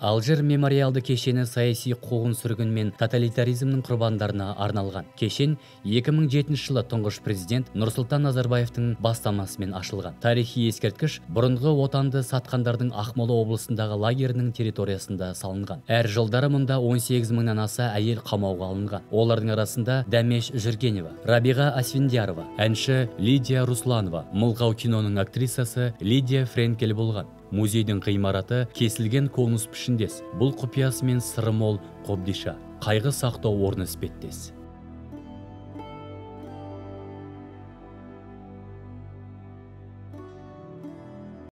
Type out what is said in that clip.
Алжир мемориалды кешені саяси қуғын сүргін мен тоталитаризмнің құрбандарына арналған. Кешен 2007 жылы тұңғыш президент Нұрсұлтан Назарбаевтың бастамасымен ашылған. Тарихи ескерткіш бұрынғы отанды сатқандардың Ақмола облысындағы лагерінің территориясында салынған. Әр жылдары мұнда 18 мыңнан аса әйел қамауға алынған. Олардың арасында Дәмеш Жүргенева, Рабиға Асфендиярова, әнші Лидия Русланова, Мылғау киноның актрисасы Лидия Френкель болған. Музейдің ғимараты кесілген конус пішіндес. Бұл құпиясымен сыры мол қобдиша, қайғы сақтау орны іспеттес.